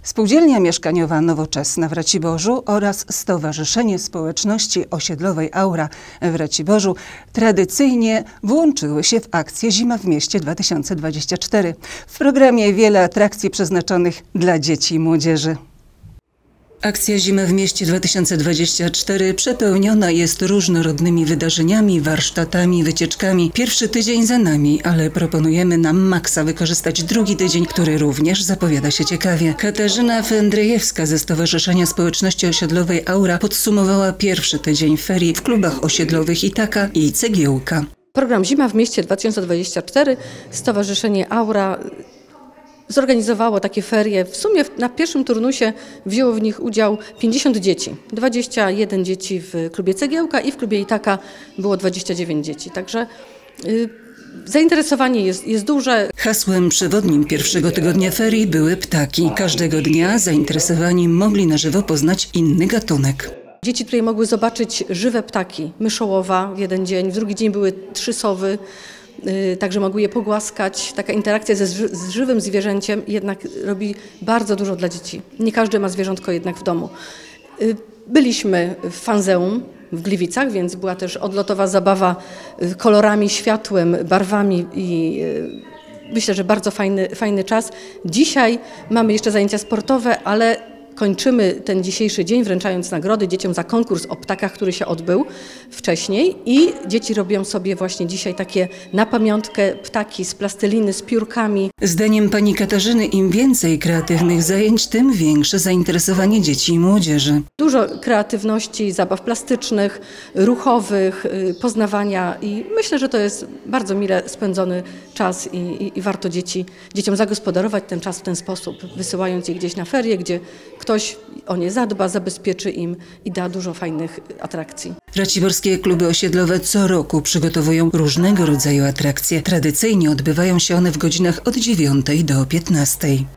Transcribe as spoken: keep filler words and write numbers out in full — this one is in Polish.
Spółdzielnia Mieszkaniowa Nowoczesna w Raciborzu oraz Stowarzyszenie Społeczności Osiedlowej Aura w Raciborzu tradycyjnie włączyły się w akcję Zima w mieście dwa tysiące dwadzieścia cztery. W programie wiele atrakcji przeznaczonych dla dzieci i młodzieży. Akcja Zima w mieście dwa tysiące dwadzieścia cztery przepełniona jest różnorodnymi wydarzeniami, warsztatami, wycieczkami. Pierwszy tydzień za nami, ale proponujemy na maksa wykorzystać drugi tydzień, który również zapowiada się ciekawie. Katarzyna Fędryjewska ze Stowarzyszenia Społeczności Osiedlowej Aura podsumowała pierwszy tydzień ferii w klubach osiedlowych Itaka i Cegiełka. Program Zima w mieście dwa tysiące dwadzieścia cztery, Stowarzyszenie Aura zorganizowało takie ferie. W sumie na pierwszym turnusie wzięło w nich udział pięćdziesiąt dzieci. dwadzieścia jeden dzieci w klubie Cegiełka i w klubie Itaka było dwadzieścia dziewięć dzieci. Także yy, zainteresowanie jest, jest duże. Hasłem przewodnim pierwszego tygodnia ferii były ptaki. Każdego dnia zainteresowani mogli na żywo poznać inny gatunek. Dzieci tutaj mogły zobaczyć żywe ptaki. Myszołowa w jeden dzień, w drugi dzień były trzy sowy. Także mogły je pogłaskać. Taka interakcja ze, z żywym zwierzęciem jednak robi bardzo dużo dla dzieci. Nie każdy ma zwierzątko jednak w domu. Byliśmy w Fanzeum w Gliwicach, więc była też odlotowa zabawa kolorami, światłem, barwami i myślę, że bardzo fajny, fajny czas. Dzisiaj mamy jeszcze zajęcia sportowe, ale kończymy ten dzisiejszy dzień wręczając nagrody dzieciom za konkurs o ptakach, który się odbył wcześniej i dzieci robią sobie właśnie dzisiaj takie na pamiątkę ptaki z plasteliny, z piórkami. Zdaniem pani Katarzyny im więcej kreatywnych zajęć, tym większe zainteresowanie dzieci i młodzieży. Dużo kreatywności, zabaw plastycznych, ruchowych, poznawania i myślę, że to jest bardzo mile spędzony czas i, i, i warto dzieci, dzieciom zagospodarować ten czas w ten sposób, wysyłając je gdzieś na ferie, gdzie ktoś o nie zadba, zabezpieczy im i da dużo fajnych atrakcji. Raciborskie kluby osiedlowe co roku przygotowują różnego rodzaju atrakcje. Tradycyjnie odbywają się one w godzinach od dziewiątej do piętnastej.